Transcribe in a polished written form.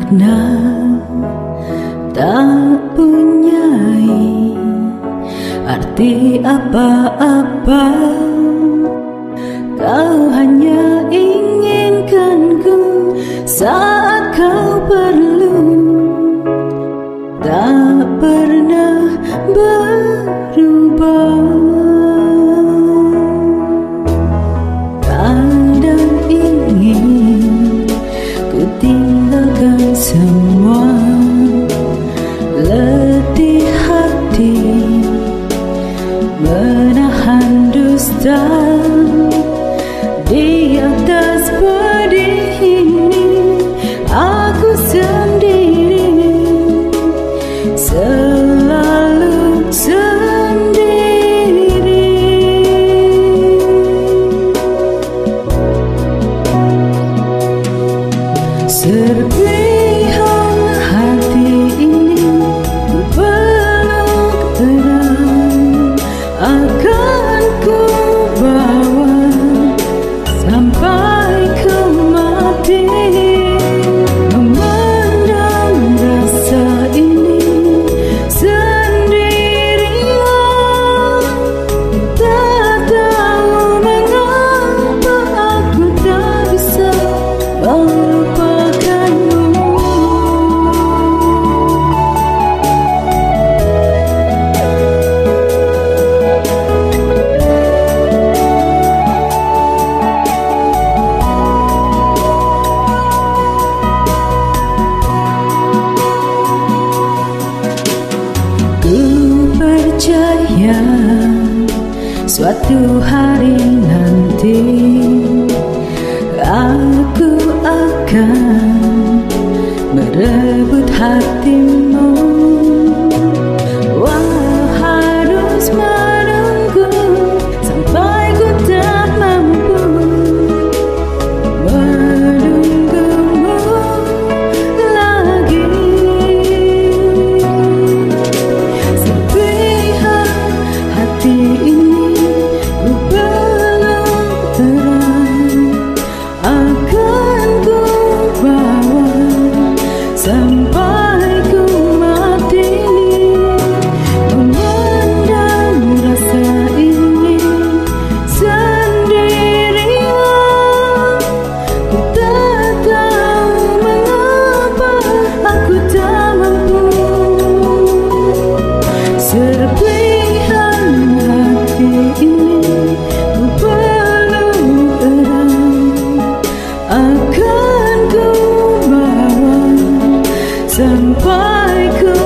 makna, tak punyai arti apa-apa. Kau hanya inginkanku saat kau perlu, tak pernah berubah. Kadang ingin ku tinggalkan semua, letih hati menahan dusta. Di atas pedih ini aku sendiri, selalu sendiri. Serpihan hati ini ku peluk erat, akan ku bawa sampai ke mati. Memendam rasa ini sendirian, tak tahu mengapa aku tak bisa melupakanmu. Percaya suatu hari nanti aku akan merebut hatimu. Walau harus menunggu sampai ku tak mampu menunggumu lagi. Hati ini ku peluk erat, akan ku bawa sampai ku mati. Memendam rasa ini sendirian, ku tak tahu mengapa aku tak mampu. Serpihan hati ini ku peluk erat, akan ku bawa sampai ku